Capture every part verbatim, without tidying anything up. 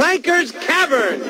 Clanker's Cavern!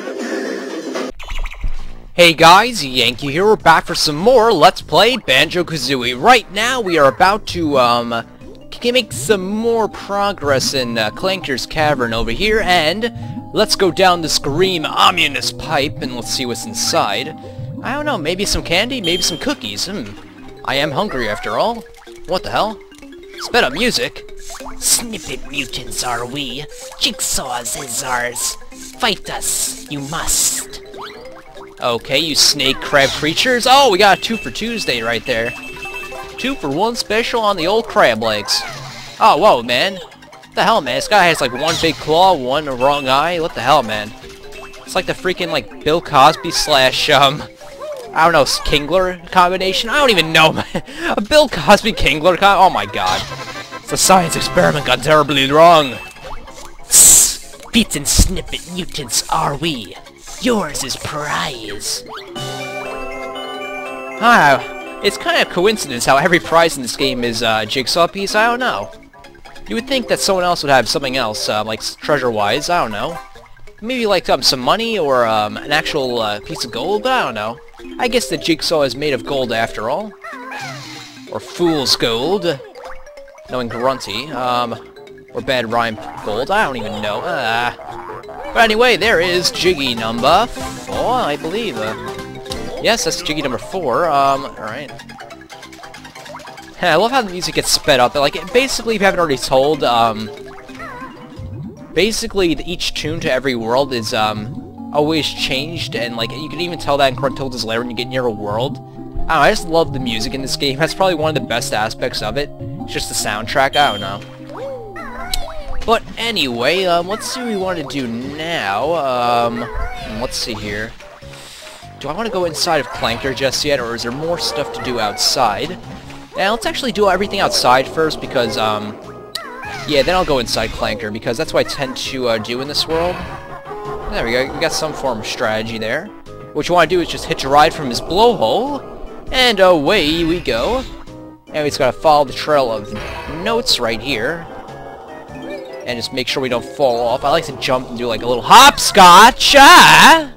Hey guys, Yankee here. We're back for some more Let's Play Banjo-Kazooie. Right now we are about to um make some more progress in uh, Clanker's Cavern over here, and let's go down this green ominous pipe and let's see what's inside. I don't know, maybe some candy, maybe some cookies. Hmm. I am hungry after all. What the hell? Sped up music. Snippet mutants are we. Jigsaws is ours. Fight us, you must. Okay, you snake crab creatures. Oh, we got a two for Tuesday right there. Two for one special on the old crab legs. Oh, whoa, man. What the hell, man? This guy has like one big claw, one wrong eye. What the hell, man? It's like the freaking like Bill Cosby slash um I don't know, Kingler combination. I don't even know, man. A Bill Cosby Kingler co- Oh my god. The science experiment got terribly wrong. Spit and snippet mutants are we. Yours is prize. Ah, it's kind of coincidence how every prize in this game is uh, a jigsaw piece. I don't know. You would think that someone else would have something else, uh, like treasure-wise. I don't know. Maybe like um, some money or um, an actual uh, piece of gold. But I don't know. I guess the jigsaw is made of gold after all, or fool's gold. Knowing Grunty, um, or bad rhyme gold. I don't even know. Ah. But anyway, there is Jiggy number four, I believe. Uh, yes, that's Jiggy number four. Um, alright. I love how the music gets sped up. Like, basically, if you haven't already told, um... basically, each tune to every world is, um, always changed, and, like, you can even tell that in Gruntilda's Lair when you get near a world. I don't know, I just love the music in this game. That's probably one of the best aspects of it. It's just the soundtrack, I don't know. But anyway, um, let's see what we want to do now. Um, let's see here. Do I want to go inside of Clanker just yet, or is there more stuff to do outside? Now, let's actually do everything outside first, because, um, yeah, then I'll go inside Clanker, because that's what I tend to uh, do in this world. There we go, we got some form of strategy there. What you want to do is just hitch a ride from his blowhole, and away we go. And we just gotta follow the trail of notes right here. And just make sure we don't fall off. I like to jump and do like a little hopscotch. Ah!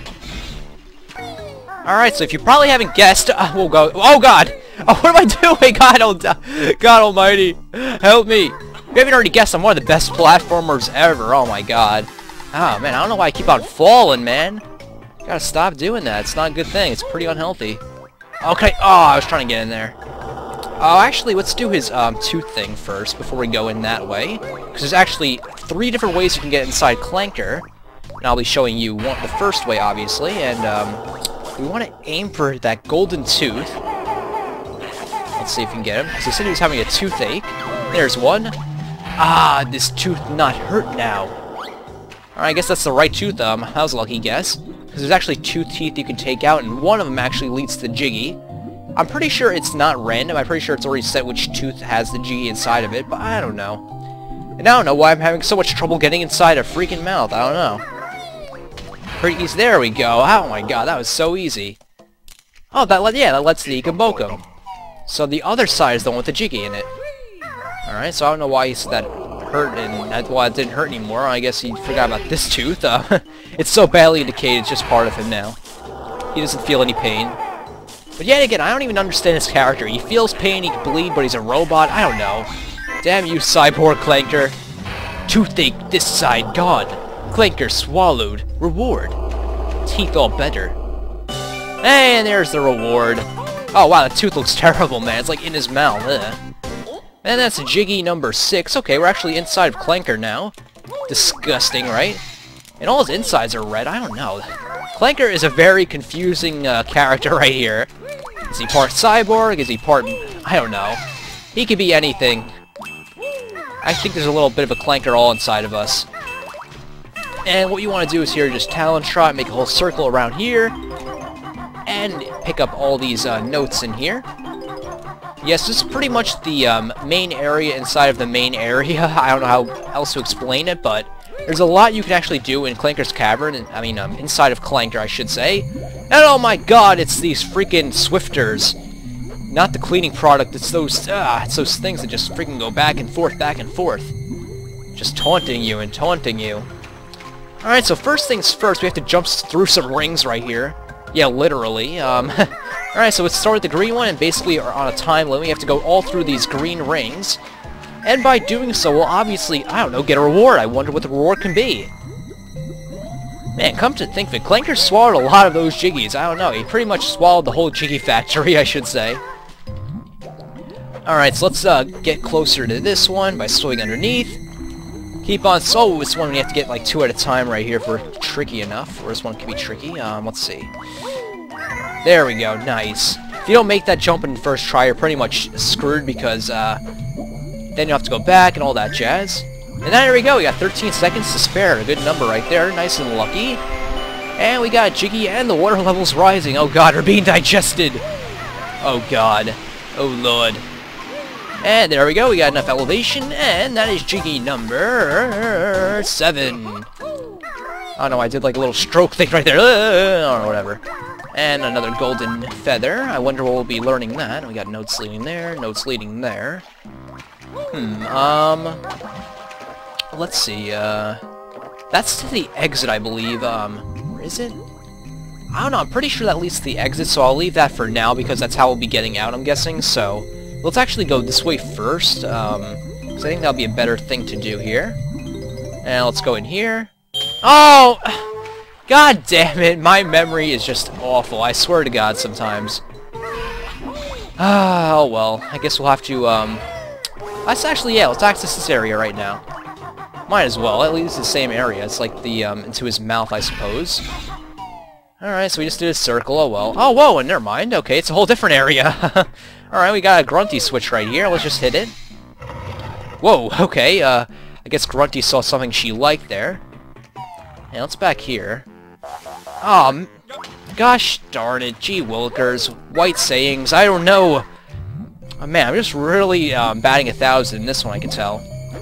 Alright, so if you probably haven't guessed, uh, we'll go. Oh god! Oh, what am I doing? God, oh, God almighty. Help me. If you haven't already guessed, I'm one of the best platformers ever. Oh my god. Oh man, I don't know why I keep on falling, man. Gotta stop doing that. It's not a good thing. It's pretty unhealthy. Okay. Oh, I was trying to get in there. Oh, actually, let's do his um, tooth thing first before we go in that way. Because there's actually three different ways you can get inside Clanker. And I'll be showing you one, the first way, obviously. And um, we want to aim for that golden tooth. Let's see if we can get him. Because he said he was having a toothache. There's one. Ah, this tooth not hurt now. Alright, I guess that's the right tooth. Um, that was a lucky guess. Because there's actually two teeth you can take out, and one of them actually leads to Jiggy. I'm pretty sure it's not random. I'm pretty sure it's already set which tooth has the Jiggy inside of it, but I don't know. And I don't know why I'm having so much trouble getting inside a freaking mouth. I don't know. Pretty easy. There we go. Oh my god, that was so easy. Oh, that let yeah, that lets the Ikabokum. So the other side is the one with the Jiggy in it. Alright, so I don't know why he said that hurt and that's why it didn't hurt anymore. I guess he forgot about this tooth. Uh, it's so badly indicated, it's just part of him now. He doesn't feel any pain. But yet again, I don't even understand his character. He feels pain, he can bleed, but he's a robot. I don't know. Damn you, cyborg Clanker. Toothache this side gone. Clanker swallowed. Reward. Teeth all better. And there's the reward. Oh wow, that tooth looks terrible, man. It's like in his mouth. Ugh. And that's Jiggy number six. Okay, we're actually inside of Clanker now. Disgusting, right? And all his insides are red. I don't know. Clanker is a very confusing uh, character right here. Is he part cyborg? Is he part... I don't know. He could be anything. I think there's a little bit of a Clanker all inside of us. And what you want to do is here, just talent shot, make a whole circle around here. And pick up all these uh, notes in here. Yes, this is pretty much the um, main area inside of the main area. I don't know how else to explain it, but there's a lot you can actually do in Clanker's Cavern. And, I mean, um, inside of Clanker, I should say. And oh my god, it's these freaking Swifters. Not the cleaning product, it's those, ah, it's those things that just freaking go back and forth, back and forth. Just taunting you and taunting you. Alright, so first things first, we have to jump through some rings right here. Yeah, literally. Um, Alright, so let's start with the green one, and basically are on a time limit. We have to go all through these green rings. And by doing so, we'll obviously, I don't know, get a reward. I wonder what the reward can be. Man, come to think of it, Clanker swallowed a lot of those Jiggies. I don't know, he pretty much swallowed the whole Jiggy factory, I should say. Alright, so let's uh, get closer to this one by swimming underneath. Keep on, so this one we have to get like two at a time right here for tricky enough. Or this one can be tricky. Um, let's see. There we go, nice. If you don't make that jump in the first try, you're pretty much screwed because uh, then you have to go back and all that jazz. And there we go, we got thirteen seconds to spare. A good number right there, nice and lucky. And we got Jiggy and the water level's rising. Oh god, we're being digested. Oh god. Oh lord. And there we go, we got enough elevation, and that is Jiggy number seven. I don't know, I did like a little stroke thing right there, or whatever. And another golden feather. I wonder what we'll be learning that. We got notes leading there, notes leading there. Hmm, um... let's see, uh... that's to the exit, I believe. Um, where is it? I don't know, I'm pretty sure that leads to the exit, so I'll leave that for now, because that's how we'll be getting out, I'm guessing, so... let's actually go this way first, um, because I think that'll be a better thing to do here. And let's go in here. Oh! God damn it, my memory is just awful, I swear to God sometimes. Ah, oh well, I guess we'll have to, um... let's actually, yeah, let's access this area right now. Might as well, at least it's the same area. It's like the, um, into his mouth, I suppose. Alright, so we just did a circle, oh well. Oh, whoa, and never mind, okay, it's a whole different area. Alright, we got a Grunty switch right here, let's just hit it. Whoa, okay, uh, I guess Grunty saw something she liked there. And let's back here. Oh, gosh darn it, gee willikers, white sayings, I don't know. Oh man, I'm just really, um, batting a thousand in this one, I can tell.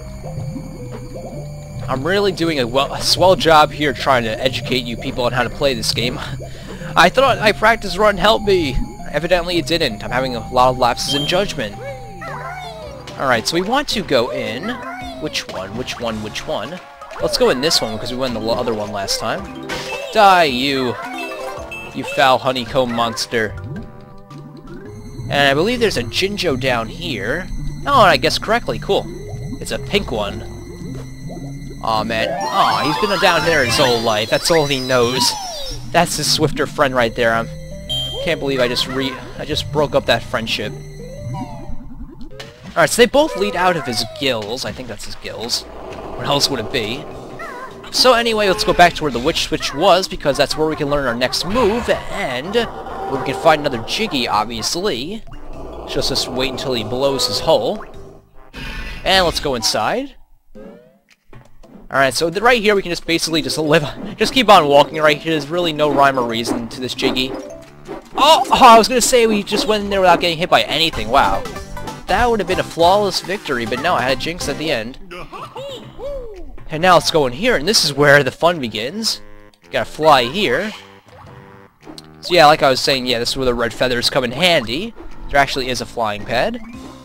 I'm really doing a, well, a swell job here trying to educate you people on how to play this game. I thought I practice run helped me. Evidently it didn't. I'm having a lot of lapses in judgment. Alright, so we want to go in... which one? Which one? Which one? Let's go in this one because we won the other one last time. Die, you! You foul honeycomb monster. And I believe there's a Jinjo down here. Oh, I guessed correctly. Cool. It's a pink one. Aw, oh, man. Aw, oh, he's been down there his whole life. That's all he knows. That's his swifter friend right there. I can't believe I just re... I just broke up that friendship. Alright, so they both lead out of his gills. I think that's his gills. What else would it be? So anyway, let's go back to where the witch switch was, because that's where we can learn our next move, and where we can find another Jiggy, obviously. Just just wait until he blows his hole. And let's go inside. Alright, so the, right here we can just basically just live, just keep on walking right here. There's really no rhyme or reason to this Jiggy. Oh, oh, I was gonna say we just went in there without getting hit by anything. Wow. That would have been a flawless victory, but no, I had a jinx at the end. And now let's go in here, and this is where the fun begins. Gotta fly here. So yeah, like I was saying, yeah, this is where the red feathers come in handy. There actually is a flying pad.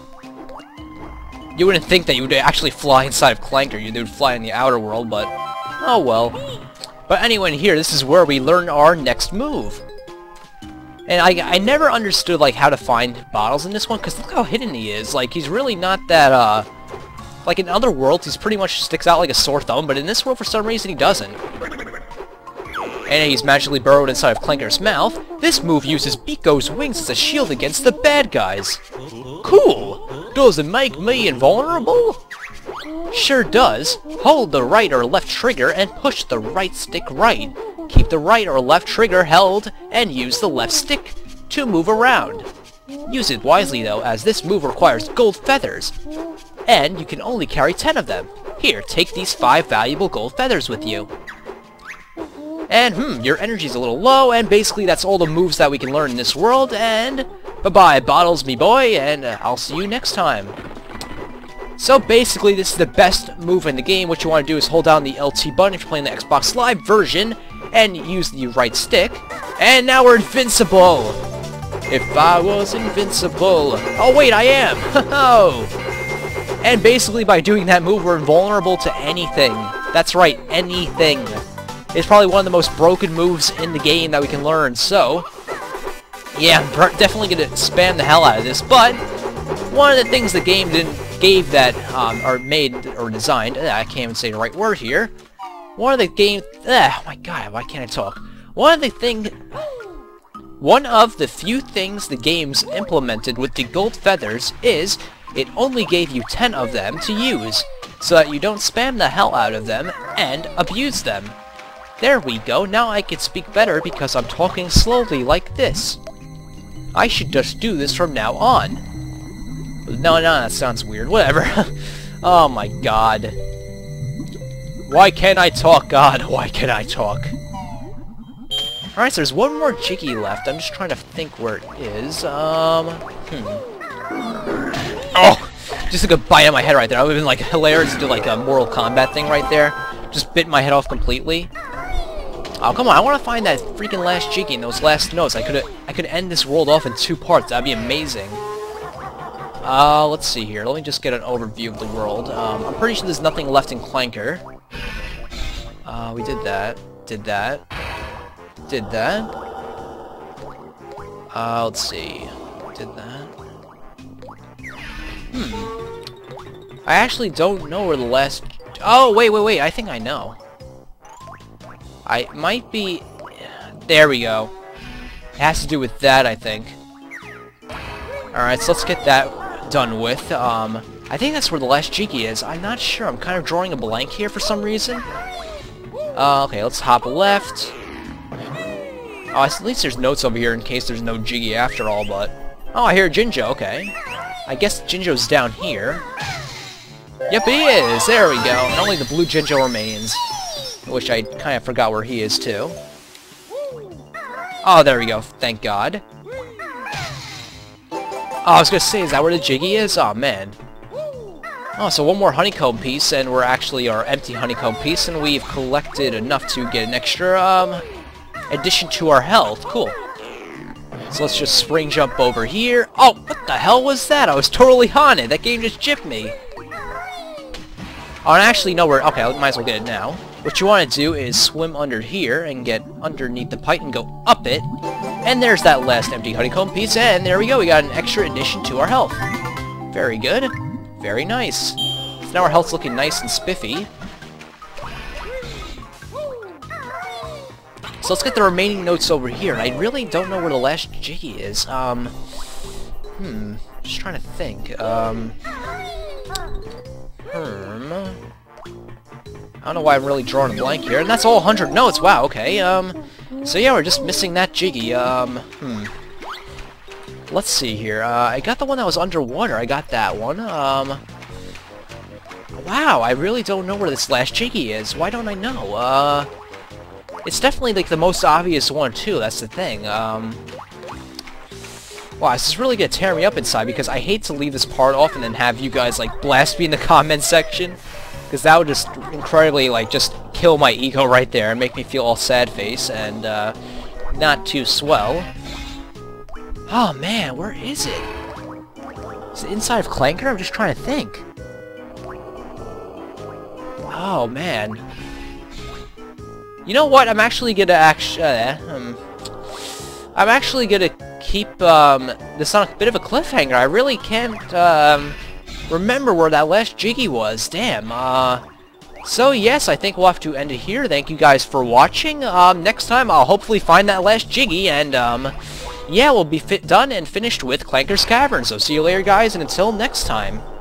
You wouldn't think that you would actually fly inside of Clanker. You would fly in the outer world, but oh well. But anyway, in here, this is where we learn our next move. And I, I never understood like how to find bottles in this one, because look how hidden he is. Like, he's really not that, uh... like, in other worlds, he's pretty much sticks out like a sore thumb, but in this world, for some reason, he doesn't. And he's magically burrowed inside of Clanker's mouth. This move uses Biko's wings as a shield against the bad guys. Cool! Does it make me invulnerable? Sure does. Hold the right or left trigger and push the right stick right. Keep the right or left trigger held and use the left stick to move around. Use it wisely though, as this move requires gold feathers. And you can only carry ten of them. Here, take these five valuable gold feathers with you. And, hmm, your energy's a little low, and basically that's all the moves that we can learn in this world, and bye-bye, Bottles, me boy, and uh, I'll see you next time. So basically, this is the best move in the game. What you want to do is hold down the L T button if you're playing the Xbox Live version, and use the right stick. And now we're invincible! If I was invincible... Oh wait, I am! Oh! And basically by doing that move, we're invulnerable to anything. That's right, anything. It's probably one of the most broken moves in the game that we can learn, so... yeah, I'm definitely going to spam the hell out of this, but... one of the things the game didn't gave that, um, or made, or designed... Uh, I can't even say the right word here. One of the game... Uh, oh my god, why can't I talk? One of the thing... One of the few things the games implemented with the gold feathers is... it only gave you ten of them to use, so that you don't spam the hell out of them and abuse them. There we go, now I can speak better because I'm talking slowly like this. I should just do this from now on. No, no, that sounds weird, whatever. Oh my god. Why can't I talk, God? Why can't I talk? Alright, so there's one more Jiggy left, I'm just trying to think where it is. Um, hmm. Oh! Just took a bite on my head right there. I would have been like hilarious to do like a Mortal Kombat thing right there. Just bit my head off completely. Oh, come on, I want to find that freaking last Jiggy in those last notes. I could I could end this world off in two parts. That'd be amazing. Uh, let's see here. Let me just get an overview of the world. Um, I'm pretty sure there's nothing left in Clanker. Uh, we did that. Did that. Did that. Uh, let's see. Did that. Hmm. I actually don't know where the last... Oh, wait, wait, wait. I think I know. I might be... There we go. It has to do with that, I think. Alright, so let's get that done with. Um, I think that's where the last Jiggy is. I'm not sure. I'm kind of drawing a blank here for some reason. Uh, okay, let's hop left. Oh, at least there's notes over here in case there's no Jiggy after all, but... Oh, I hear Jinjo, okay. I guess Jinjo's down here. Yep, he is! There we go. And only the blue Jinjo remains. Which I kind of forgot where he is, too. Oh, there we go. Thank God. Oh, I was gonna say, is that where the Jiggy is? Oh, man. Oh, so one more honeycomb piece, and we're actually our empty honeycomb piece, and we've collected enough to get an extra, um, addition to our health. Cool. So let's just spring jump over here. Oh, what the hell was that? I was totally on it. That game just gypped me. Oh, and actually, no, we're... Okay, I might as well get it now. What you want to do is swim under here and get underneath the pipe and go up it. And there's that last empty honeycomb piece, and there we go. We got an extra addition to our health. Very good. Very nice. So now our health's looking nice and spiffy. So let's get the remaining notes over here, and I really don't know where the last Jiggy is. Um, hmm, just trying to think. Um, hmm, I don't know why I'm really drawing a blank here, and that's all one hundred notes. Wow, okay. Um, so yeah, we're just missing that Jiggy. Um, hmm. Let's see here. Uh, I got the one that was underwater. I got that one. Um, wow, I really don't know where this last Jiggy is. Why don't I know? Uh. It's definitely, like, the most obvious one, too. That's the thing. Um, wow, this is really gonna tear me up inside, because I hate to leave this part off and then have you guys, like, blast me in the comment section. Because that would just incredibly, like, just kill my ego right there and make me feel all sad face and, uh, not too swell. Oh, man, where is it? Is it inside of Clanker? I'm just trying to think. Oh, man. You know what? I'm actually gonna actually, uh, um, I'm actually gonna keep um, this on a bit of a cliffhanger. I really can't um, remember where that last Jiggy was. Damn. Uh, so yes, I think we'll have to end it here. Thank you guys for watching. Um, next time I'll hopefully find that last Jiggy, and um, yeah, we'll be fit done and finished with Clanker's Cavern. So see you later, guys, and until next time.